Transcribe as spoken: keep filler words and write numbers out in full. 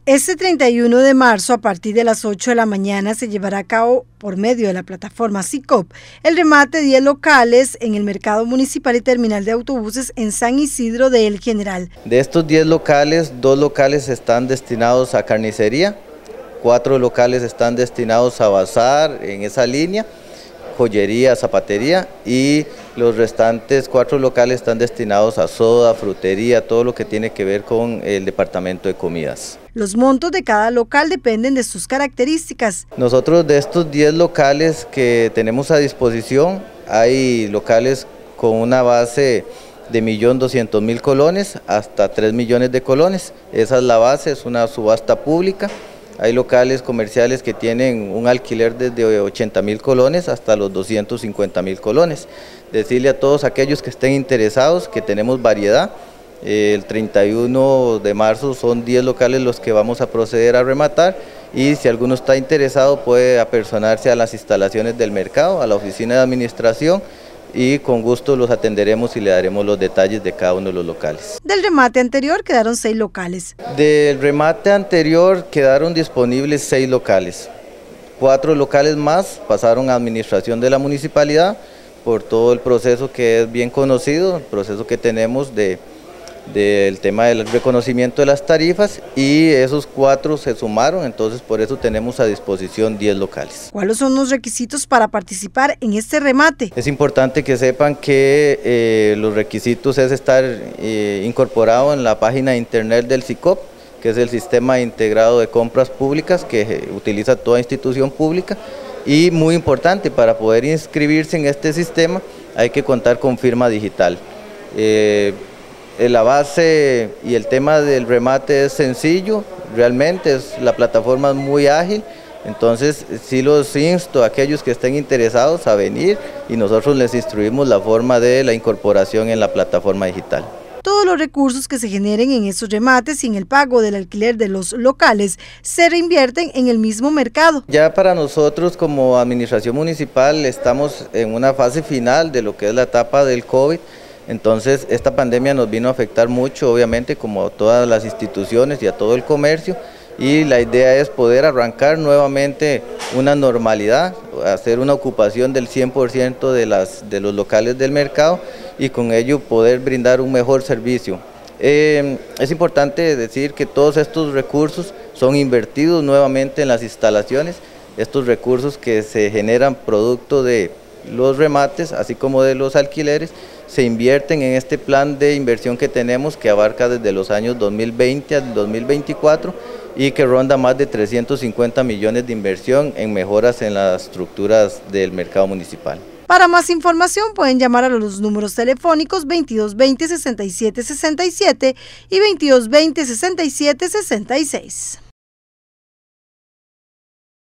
Este treinta y uno de marzo, a partir de las ocho de la mañana, se llevará a cabo, por medio de la plataforma SICOP, el remate de diez locales en el mercado municipal y terminal de autobuses en San Isidro de El General. De estos diez locales, dos locales están destinados a carnicería, cuatro locales están destinados a bazar en esa línea, joyería, zapatería, y los restantes cuatro locales están destinados a soda, frutería, todo lo que tiene que ver con el departamento de comidas. Los montos de cada local dependen de sus características. Nosotros, de estos diez locales que tenemos a disposición, hay locales con una base de un millón doscientos mil colones hasta tres millones de colones. Esa es la base, es una subasta pública. Hay locales comerciales que tienen un alquiler desde ochenta mil colones hasta los doscientos cincuenta mil colones. Decirle a todos aquellos que estén interesados que tenemos variedad. El treinta y uno de marzo son diez locales los que vamos a proceder a rematar, y si alguno está interesado puede apersonarse a las instalaciones del mercado, a la oficina de administración, y con gusto los atenderemos y le daremos los detalles de cada uno de los locales. Del remate anterior quedaron seis locales. Del remate anterior quedaron disponibles seis locales. Cuatro locales más pasaron a administración de la municipalidad por todo el proceso que es bien conocido, el proceso que tenemos de del tema del reconocimiento de las tarifas, y esos cuatro se sumaron, entonces por eso tenemos a disposición diez locales. ¿Cuáles son los requisitos para participar en este remate? Es importante que sepan que eh, los requisitos es estar eh, incorporado en la página de internet del SICOP, que es el Sistema Integrado de Compras Públicas que utiliza toda institución pública, y muy importante, para poder inscribirse en este sistema hay que contar con firma digital. Eh, La base y el tema del remate es sencillo, realmente es, la plataforma es muy ágil, entonces sí los insto a aquellos que estén interesados a venir y nosotros les instruimos la forma de la incorporación en la plataforma digital. Todos los recursos que se generen en estos remates y en el pago del alquiler de los locales se reinvierten en el mismo mercado. Ya para nosotros como administración municipal estamos en una fase final de lo que es la etapa del COVID. Entonces esta pandemia nos vino a afectar mucho, obviamente, como a todas las instituciones y a todo el comercio, y la idea es poder arrancar nuevamente una normalidad, hacer una ocupación del cien por ciento de, las, de los locales del mercado, y con ello poder brindar un mejor servicio. Eh, es importante decir que todos estos recursos son invertidos nuevamente en las instalaciones, estos recursos que se generan producto de los remates, así como de los alquileres, se invierten en este plan de inversión que tenemos, que abarca desde los años dos mil veinte al dos mil veinticuatro y que ronda más de trescientos cincuenta millones de inversión en mejoras en las estructuras del mercado municipal. Para más información pueden llamar a los números telefónicos veintidós veinte, sesenta y siete sesenta y siete y veintidós veinte, sesenta y siete sesenta y seis.